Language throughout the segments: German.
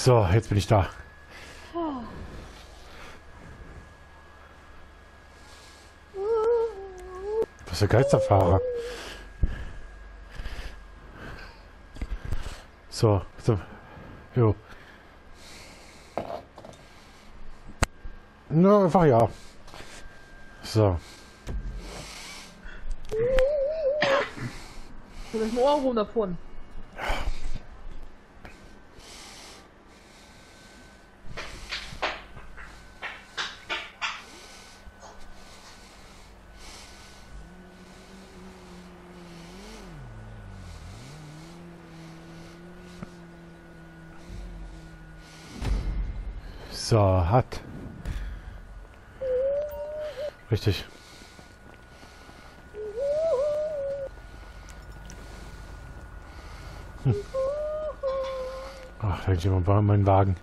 So, jetzt bin ich da. Was für Geisterfahrer. So. Jo. Na, einfach ja. So. Das ist ein Ohrwurm davon. So, hat. Richtig. Ach, da ist jemand bei meinem Wagen.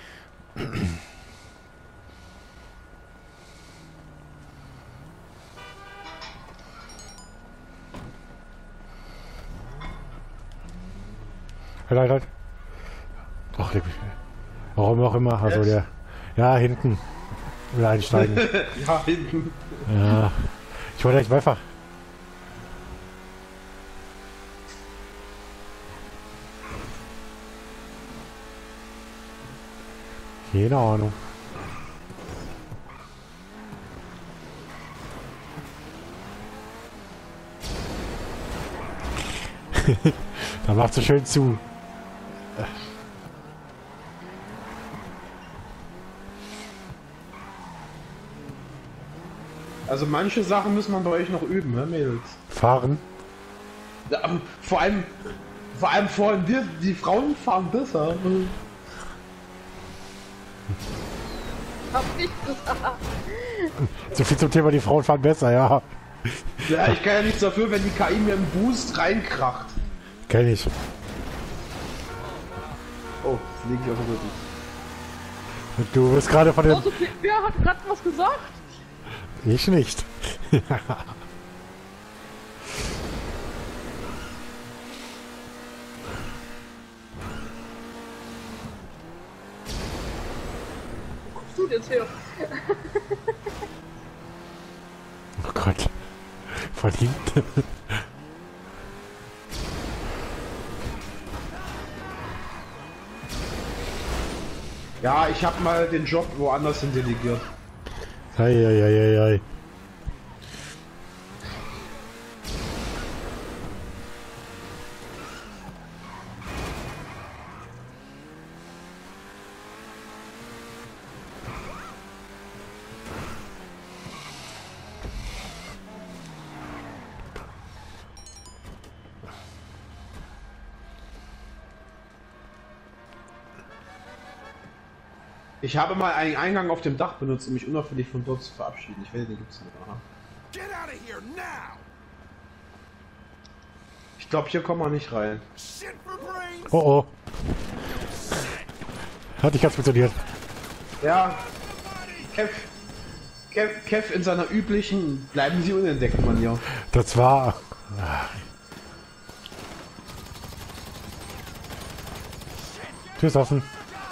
Halt. Ach, leg mich. Warum auch immer. Also der. Ja, hinten. Wieder einsteigen. Ja, hinten. Ja. Ich wollte echt einfach. Keine Ahnung. Da macht so schön zu. Also manche Sachen muss man bei euch noch üben, ne, Mädels? Fahren. Ja, vor allem vorhin wir, die Frauen fahren besser. Hab ich gesagt. So viel zum Thema, die Frauen fahren besser, ja. Ja, ich kann ja nichts dafür, wenn die KI mir einen Boost reinkracht. Kenn ich. Oh, das liege ich auf dem Rücken. Du bist gerade von dem... Also, wer hat gerade was gesagt? Ich nicht. Wo kommst du jetzt her? Oh Gott. Von hinten. Ja, ich habe mal den Job woanders hin delegiert. Ei. Ich habe mal einen Eingang auf dem Dach benutzt, um mich unauffällig von dort zu verabschieden. Ich werde den gibt's nicht. Aha. Get out of here now! Ich glaube, hier kommen wir nicht rein. Shit for brains! Oh. Hat nicht ganz funktioniert. Ja, Kev in seiner üblichen bleiben Sie unentdeckt Manier. Das war... Tür ist offen.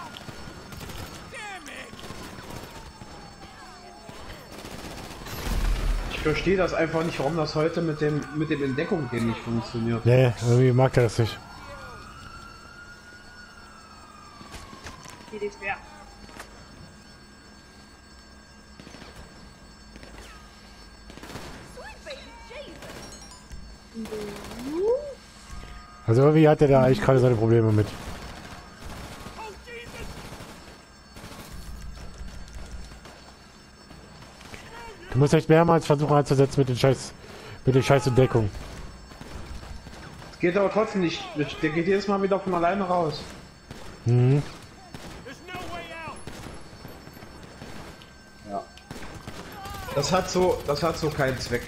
Ich verstehe das einfach nicht, warum das heute mit dem Entdeckung gehen nicht funktioniert. Nee, irgendwie mag er das nicht. Geht nichts mehr. Also irgendwie hat er da eigentlich gerade seine Probleme mit. Du musst echt mehrmals versuchen einzusetzen mit den Scheiß Entdeckung. Es geht aber trotzdem nicht. Der geht jedes Mal wieder von alleine raus. Mhm. Ja. Das hat so keinen Zweck.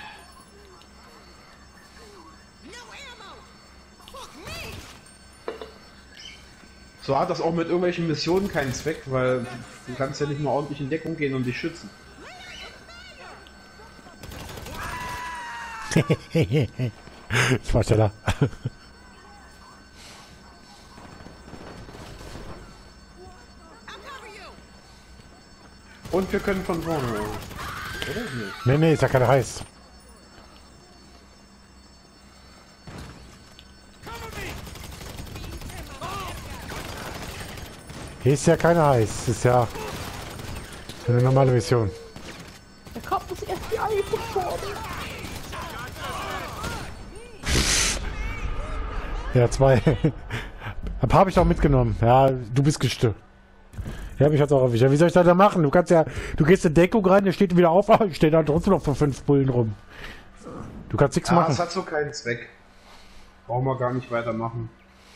So hat das auch mit irgendwelchen Missionen keinen Zweck, weil du kannst ja nicht nur ordentlich in Deckung gehen und dich schützen. Ich war schneller. Und wir können von vorne. Oder? Nee. Nee, ist ja keiner heiß. Hier ist ja keiner heiß. Das ist ja eine normale Mission. Da kommt das FBI von vorne. Ja, 2. Ein paar habe ich auch mitgenommen. Ja, du bist gestört. Ja, mich hat's auch erwischt. Ja, wie soll ich das da machen? Du kannst ja, du gehst in Deckung rein, der steht wieder auf, ich stehe da trotzdem noch von 5 Bullen rum. Du kannst nichts machen. Das hat so keinen Zweck. Brauchen wir gar nicht weitermachen.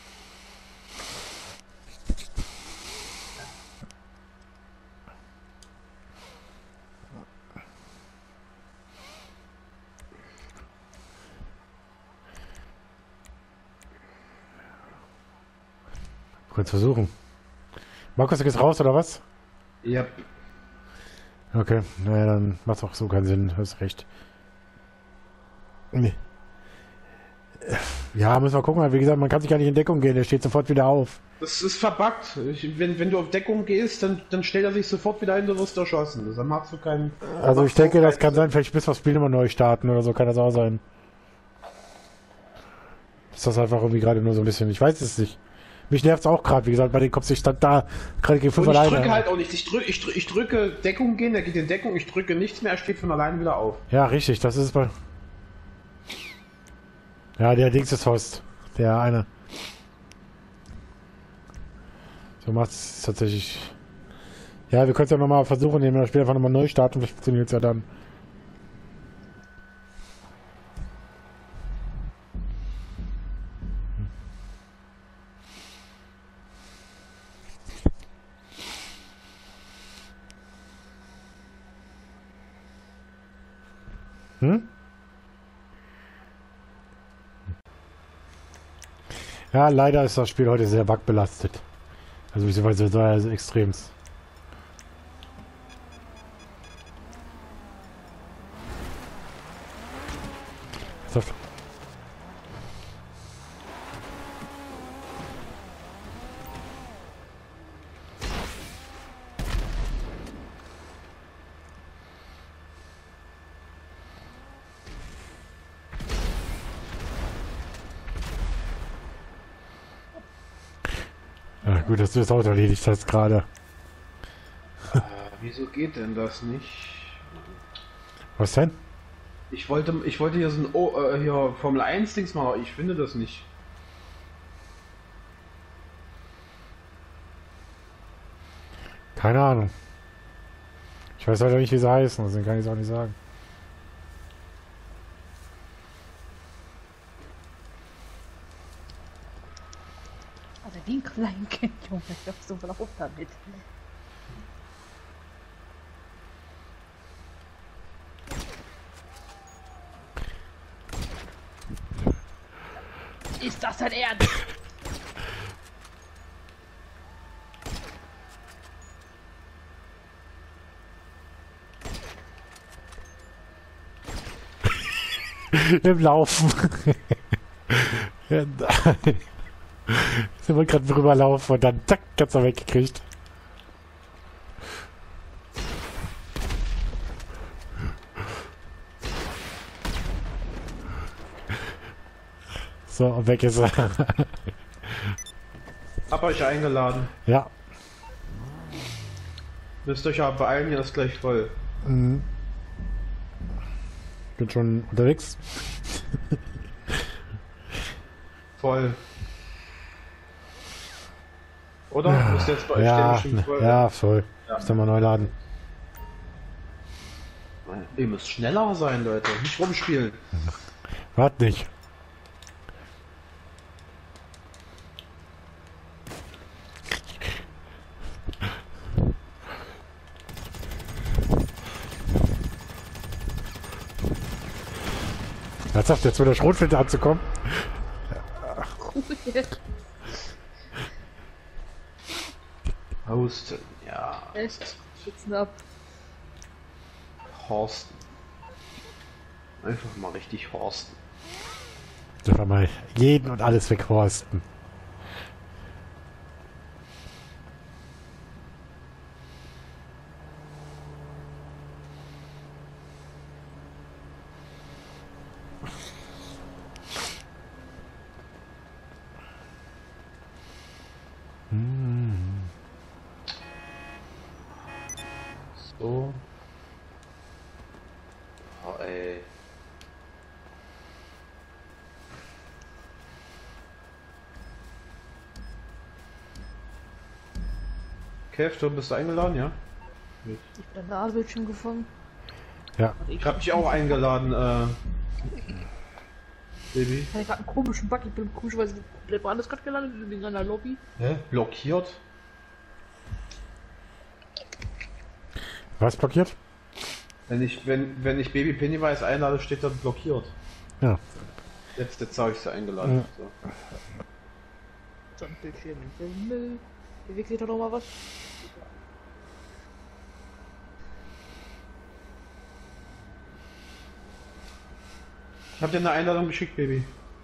Du kannst versuchen. Markus, du gehst raus, oder was? Ja. Okay, naja, dann macht auch so keinen Sinn, hast recht. Nee. Ja, müssen wir gucken, wie gesagt, man kann sich gar nicht in Deckung gehen, der steht sofort wieder auf. Das ist verbuggt. Wenn du auf Deckung gehst, dann stellt er sich sofort wieder hin, du wirst erschossen. Dann machst du keinen... Also ich denke, das kann sein, vielleicht müssen wir das Spiel immer neu starten oder so, kann das auch sein. Ist das einfach irgendwie gerade nur so ein bisschen, ich weiß es nicht. Mich nervt es auch gerade, wie gesagt, bei den Cops, ich stand da gerade gegen 5 Und ich alleine. drücke halt auch nicht. Ich drücke Deckung gehen, der geht in Deckung, ich drücke nichts mehr, er steht von alleine wieder auf. Ja, richtig, das ist bei... Ja, der Dings ist Host. Der eine. So macht es tatsächlich... Ja, wir können es ja nochmal versuchen, indem wir das Spiel einfach nochmal neu starten, vielleicht funktioniert es ja dann. Hm? Ja, leider ist das Spiel heute sehr bugbelastet. Also beziehungsweise so extremst. So. Ja, gut, dass du das Auto erledigt hast gerade. Wieso geht denn das nicht? Was denn? Ich wollte hier so ein hier Formel 1 Dings machen, aber ich finde das nicht. Keine Ahnung. Ich weiß leider nicht, wie sie heißen, deswegen kann ich es auch nicht sagen. Also den kleinen Kind, Junge, ich hab so auf damit. Ist das dein Ernst? Im Laufen. Ja, sie wollte gerade drüber laufen und dann zack, ganz er weggekriegt. So, und weg ist er. Hab euch eingeladen. Ja. Müsst euch ja beeilen, hier ist gleich voll. Mhm. Bin schon unterwegs. Voll. Oder? Müsst ihr jetzt bei euch Ja, stehen, bestimmt voll. ja, voll. Ja. Muss dann mal neu laden. Ihr müsst schneller sein, Leute. Nicht rumspielen. Wart nicht. Ernsthaft, jetzt mit der Schrotflinte anzukommen? Hosten, ja. Echt? Schützen ab. Horsten. Einfach mal richtig horsten. Einfach mal jeden und alles weghorsten. ey. Kev, du bist eingeladen, ja? Ich bin an der A-Bildschirm gefangen. Ja. Ich hab dich auch eingeladen, Baby. Ich hatte gerade einen komischen Bug. Ich bin komischerweise komplett woanders gerade gelandet, wegen einer Lobby. Hä? Blockiert? Was blockiert? Wenn ich Baby Pennywise einlade, steht da blockiert. Ja. Jetzt habe ich sie eingeladen. Ja. So. So ein Bildschirm. Müll. Bewegt sich da noch mal was? Ich hab dir eine Einladung geschickt, Baby.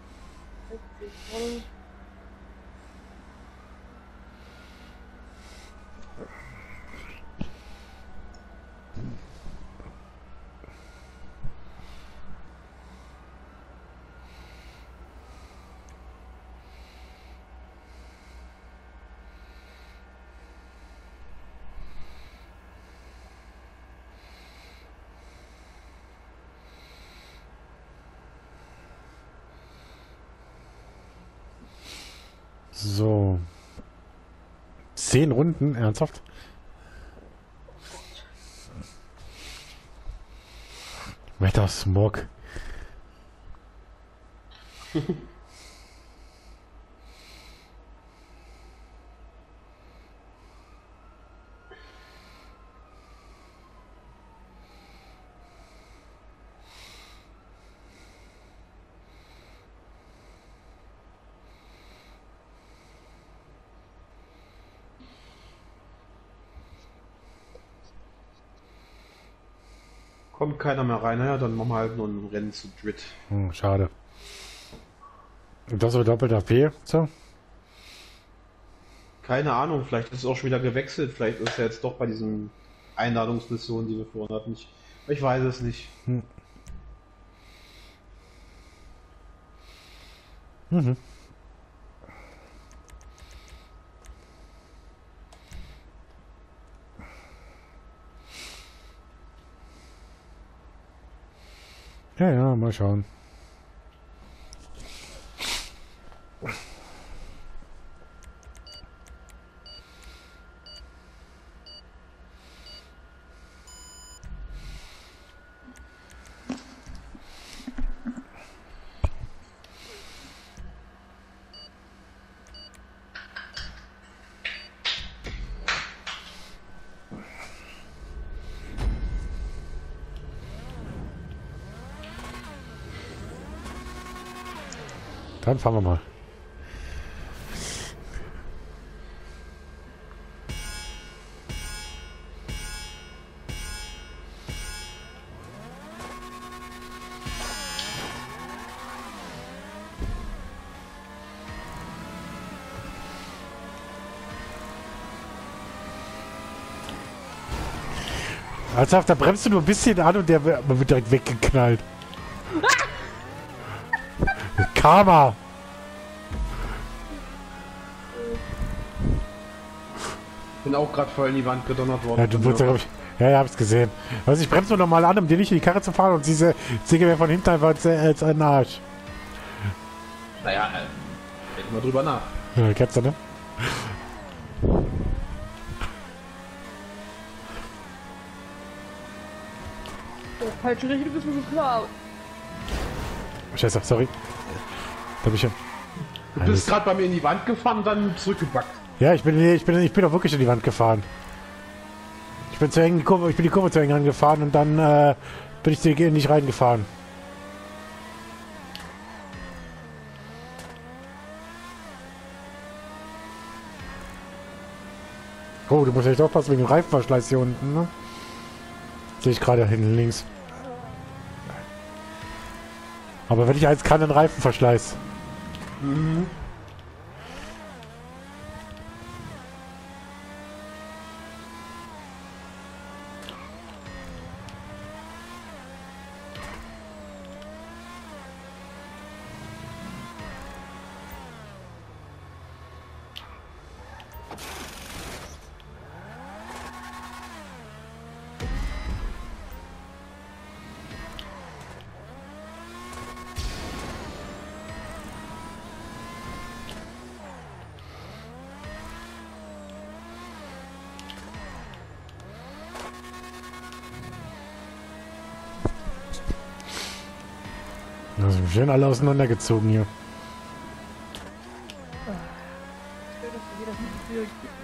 So. 10 Runden, ernsthaft? Wettersmog. Kommt keiner mehr rein, naja, dann machen wir halt nur ein Rennen zu dritt. Schade. Und das so doppelt AP, so? Keine Ahnung, vielleicht ist es auch schon wieder gewechselt, vielleicht ist er jetzt doch bei diesen Einladungsmissionen, die wir vorhin hatten. Ich weiß es nicht. Mhm. Ja, ja, mal schauen. Dann fahren wir mal. Ernsthaft, da bremst du nur ein bisschen an und der wird direkt weggeknallt. Karma! Bin auch gerade voll in die Wand gedonnert worden. Ja, du wurdest ja, glaub ich. Ja, hab's gesehen. Also ich bremse nur normal an, um dir nicht in die Karre zu fahren und diese Säge mir von hinten einfach als ein Arsch. Naja, denk mal drüber nach. Ja, kennst du, ne? Der falsche Richtung ist mir schon klar. Scheiße, sorry. Da bin ich ja. Du bist gerade bei mir in die Wand gefahren und dann zurückgebackt. Ja, ich bin auch wirklich in die Wand gefahren. Ich bin die Kurve zu eng angefahren und dann bin ich nicht reingefahren. Oh, du musst echt aufpassen wegen dem Reifenverschleiß hier unten, ne? Sehe ich gerade hinten links. Aber wenn ich eins kann, dann Reifenverschleiß. Mhm. Also schön alle auseinandergezogen hier. Schön, dass du wieder mit der Tür gehst.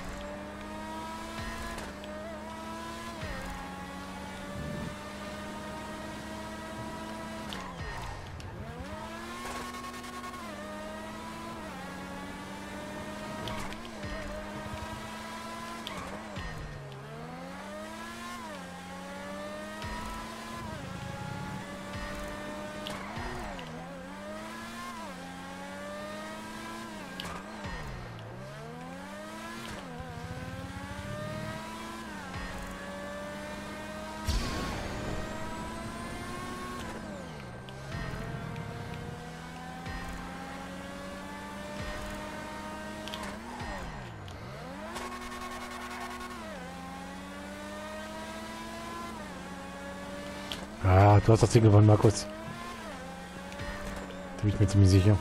Ah, du hast das Ding gewonnen, Markus. Da bin ich mir ziemlich sicher.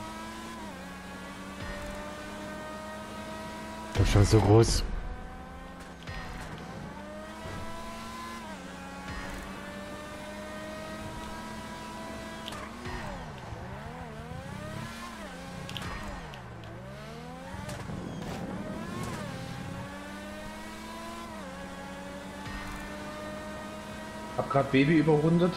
Der Chance ist so groß. Hab grad Baby überrundet.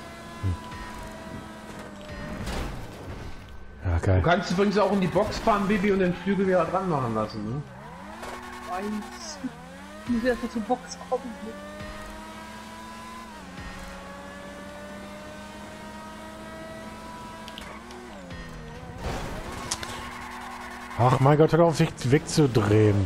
Ja, Du geil. kannst übrigens auch in die Box fahren, Baby, und den Flügel wieder dran machen lassen, ne? Eins. Ich muss erst mal zur Box kommen. Ach mein Gott, hör auf, sich wegzudrehen.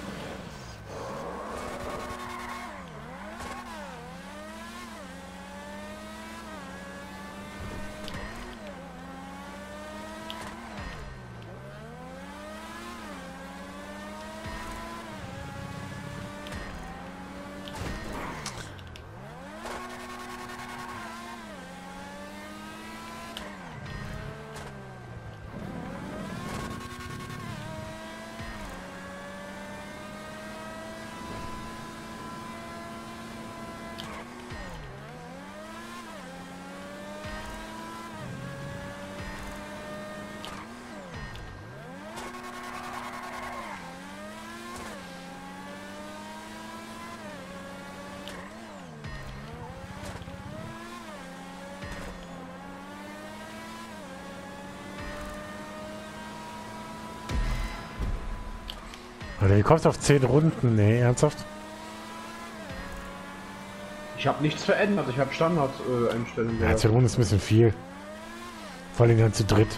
Oder du kommst auf 10 Runden, nee, ernsthaft? Ich habe nichts verändert, ich habe Standard-Einstellungen. Ja, 10 Runden ist ein bisschen viel. Vor allem dann zu dritt.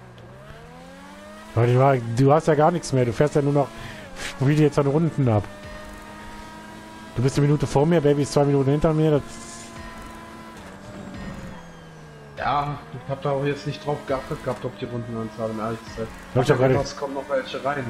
Weil du hast ja gar nichts mehr, du fährst ja nur noch, spiel dir jetzt an Runden ab. Du bist eine Minute vor mir, Baby ist 2 Minuten hinter mir, das Ja, ich habe da auch jetzt nicht drauf geachtet gehabt, auf die Rundenanzahl, um ehrlich zu sein. Hab ich doch gerade- Es kommen noch welche rein.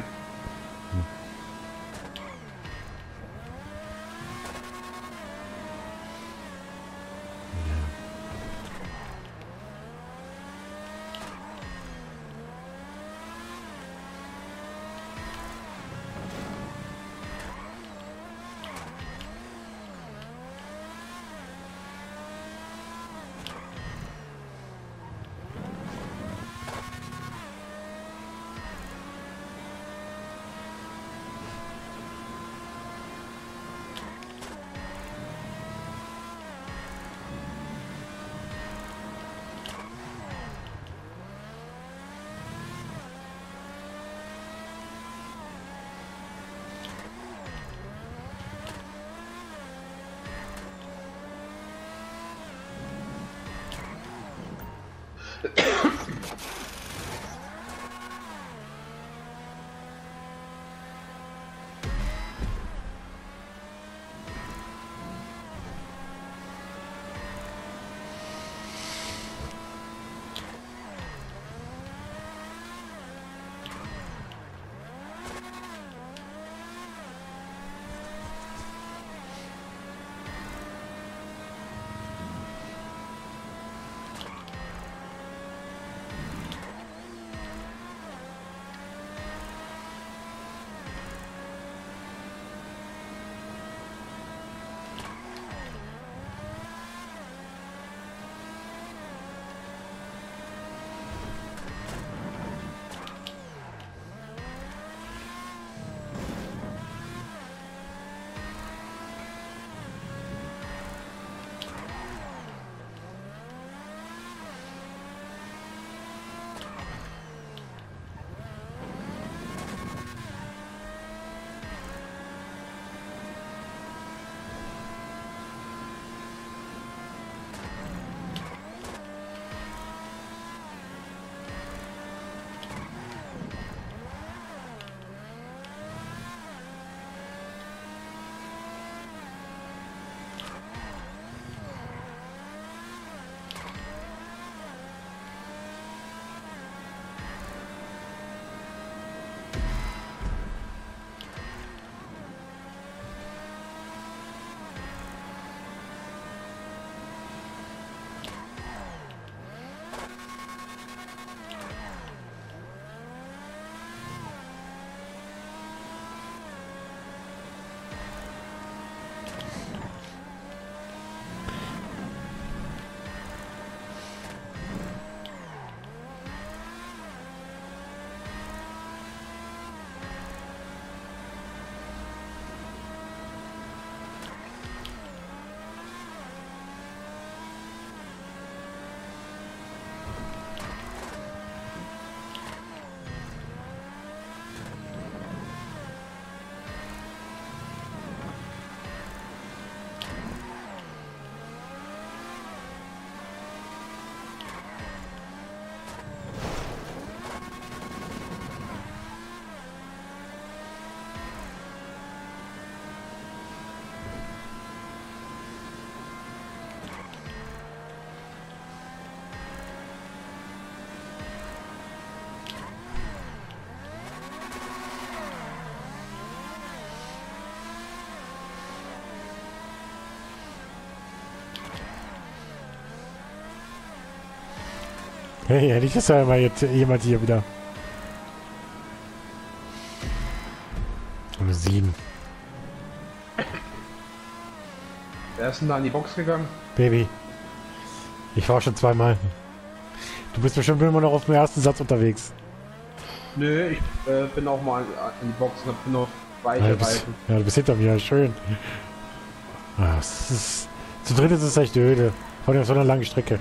Hey, nicht, dass ja mal jetzt jemand hier wieder. Um 7. Wer ist denn da in die Box gegangen? Baby. Ich war schon zweimal. Du bist bestimmt immer noch auf dem ersten Satz unterwegs. Nö, ich bin auch mal in die Box und hab noch weiche Ja, Reifen. du bist hinter mir, schön. Ah, zu dritt ist es echt öde. Vor allem auf so einer langen Strecke.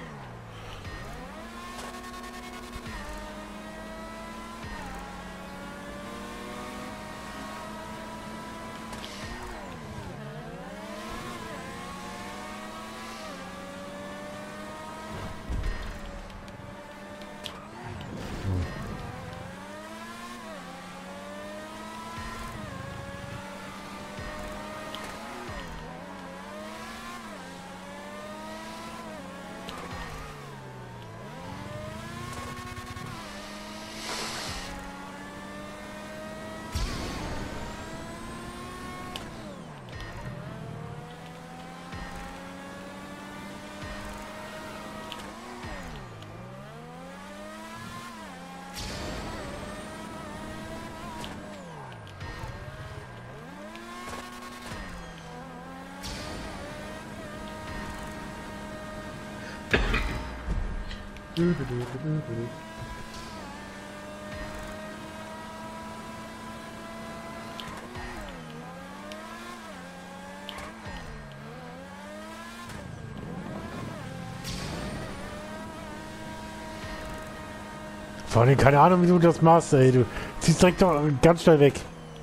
Vor allem keine Ahnung, wie du das machst, ey. Du ziehst direkt doch ganz schnell weg.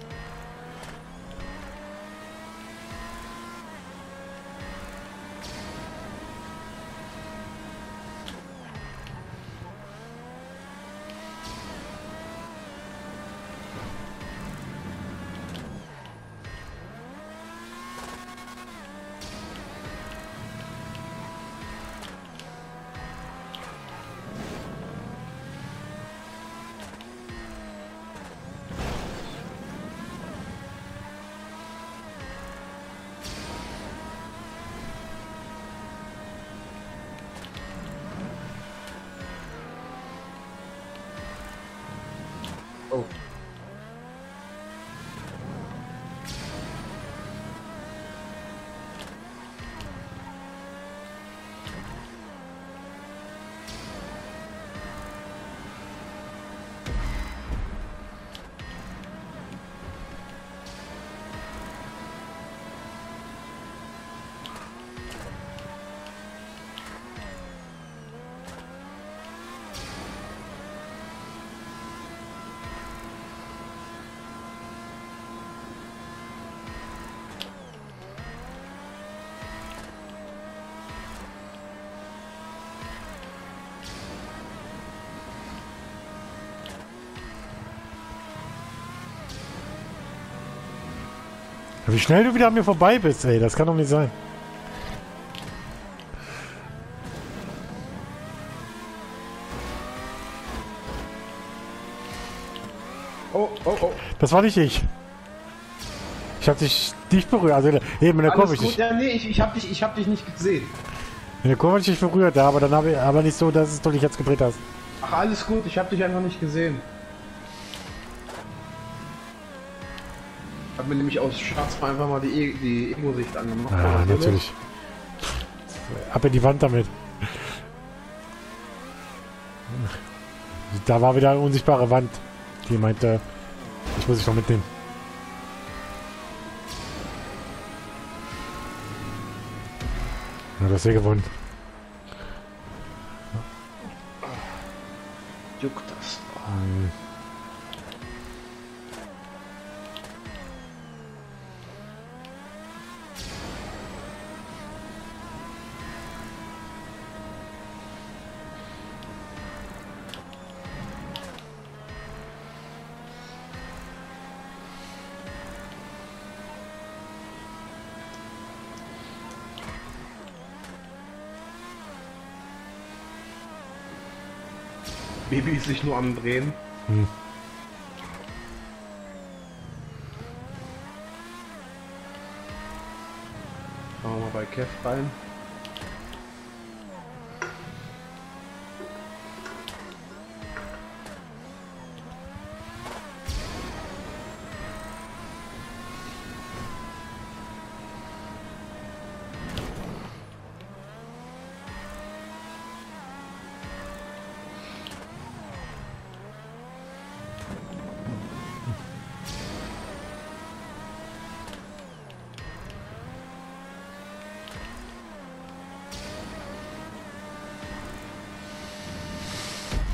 Oh. Wie schnell du wieder an mir vorbei bist, ey. Das kann doch nicht sein. Oh, oh, oh. Das war nicht ich. Ich hab dich nicht berührt. Also eben in der Kurve. Alles gut? Ja, nee, ich hab dich nicht gesehen. In der Kurve hab ich dich berührt, aber dann habe ich aber nicht so, dass du dich jetzt gedreht hast. Ach, alles gut, ich hab dich einfach nicht gesehen. Ich hab mir nämlich aus Scherz mal einfach mal die Ego-Sicht angemacht. Ah, natürlich. Ab in die Wand damit. Da war wieder eine unsichtbare Wand. Die meinte, ich muss dich noch mitnehmen. Ja, du hast hier gewonnen. Juckt das. Baby ist sich nur am Drehen. Hm. Schauen wir mal bei Kev rein.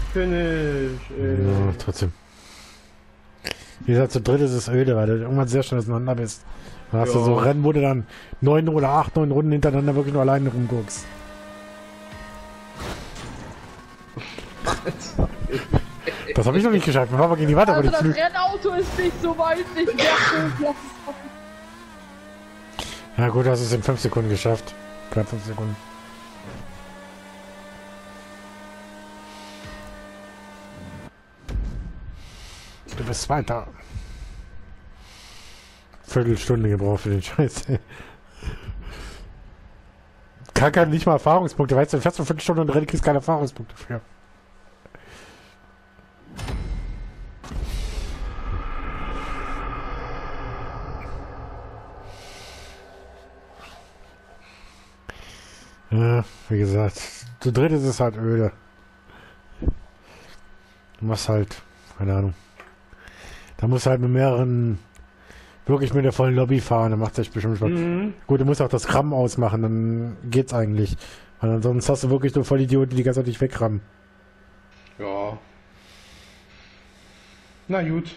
Finish. Ja, trotzdem. Wie gesagt, zu dritt ist es öde, weil du irgendwann sehr schnell auseinander bist. Dann hast du Ja. so Rennen, wo du dann 9 oder 8, 9 Runden hintereinander wirklich nur alleine rumguckst. Das habe ich noch nicht geschafft. Wir fahren mal gegen die Wand, aber Also die das Flügel. Rennauto ist nicht so weit, nicht mehr. Ja gut, hast es in 5 Sekunden geschafft. Knapp 5 Sekunden. Du bist Zweiter. Viertelstunde gebraucht für den Scheiß. Kann nicht mal Erfahrungspunkte. Weißt du, du fährst eine Viertelstunde und kriegst keine Erfahrungspunkte für. Ja, wie gesagt, zu dritt ist es halt öde. Du machst halt, keine Ahnung. Da musst du halt mit mehreren, wirklich mit der vollen Lobby fahren, dann macht es echt bestimmt Spaß. Gut, du musst auch das Krammen ausmachen, dann geht's eigentlich. Weil ansonsten hast du wirklich nur voll Idioten, die die ganze Zeit nicht wegrammen. Ja. Na gut.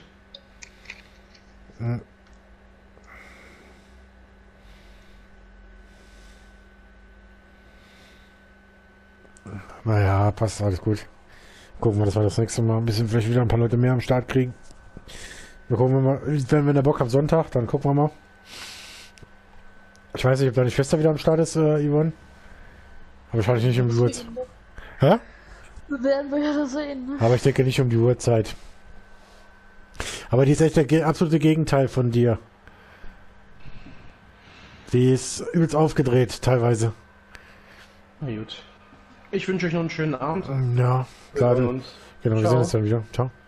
Naja, passt alles gut. Gucken wir, dass wir das nächste Mal ein bisschen vielleicht wieder ein paar Leute mehr am Start kriegen. Wir gucken mal, wenn der Bock am Sonntag, dann gucken wir mal. Ich weiß nicht, ob deine Schwester wieder am Start ist, Yvonne. Aber wahrscheinlich nicht um die Uhrzeit. Hä? Werden wir ja sehen. Ne? Aber ich denke nicht um die Uhrzeit. Aber die ist echt der absolute Gegenteil von dir. Die ist übelst aufgedreht, teilweise. Na gut. Ich wünsche euch noch einen schönen Abend. Ja, Wir hören klar. uns. Genau, wir Ciao. sehen uns dann wieder. Ciao.